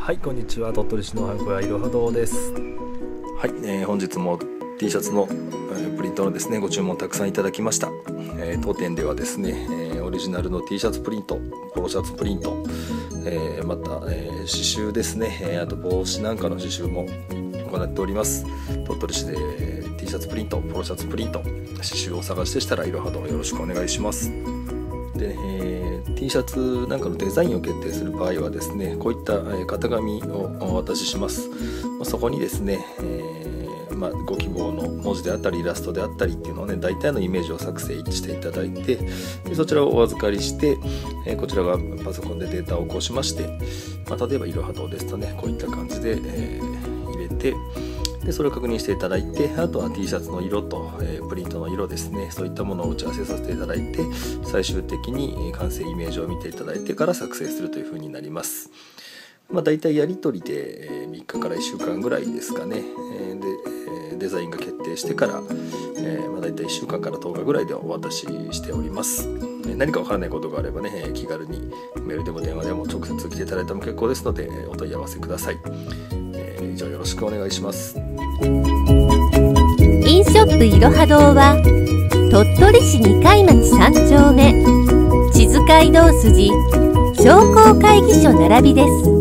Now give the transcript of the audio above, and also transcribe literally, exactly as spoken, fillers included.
はい、こんにちは。鳥取市のはんこ屋いろは堂です。 はい、えー、本日も T シャツの、えー、プリントのですねご注文たくさんいただきました。えー、当店ではですね、えー、オリジナルの T シャツプリント、ポロシャツプリント、えー、また、えー、刺繍ですね、えー、あと帽子なんかの刺繍も行っております。鳥取市で、えー、T シャツプリント、ポロシャツプリント、刺繍をお探しでしたらいろは堂よろしくお願いします。で、えー、T シャツなんかのデザインを決定する場合はですね、こういった、えー、型紙をお渡しします。まあ、そこにですね、えーまあ、ご希望の文字であったりイラストであったりっていうのをね、大体のイメージを作成していただいて、でそちらをお預かりして、えー、こちらがパソコンでデータを起こしまして、まあ、例えばいろは堂ですとね、こういった感じで、えー、入れて、でそれを確認していただいて、あとは T シャツの色と、えー、プリントの色ですね、そういったものを打ち合わせさせていただいて、最終的に完成イメージを見ていただいてから作成するというふうになります。まあ、大体やり取りでみっかからいっしゅうかんぐらいですかね。でデザインが決定してから、えーまあ、大体いっしゅうかんからとおかぐらいでお渡ししております。何かわからないことがあればね、気軽にメールでも電話でも直接来ていただいても結構ですので、お問い合わせください。えー、以上よろしくお願いします。 インショップいろは堂は鳥取市二階町さん丁目智頭街道筋商工会議所並びです。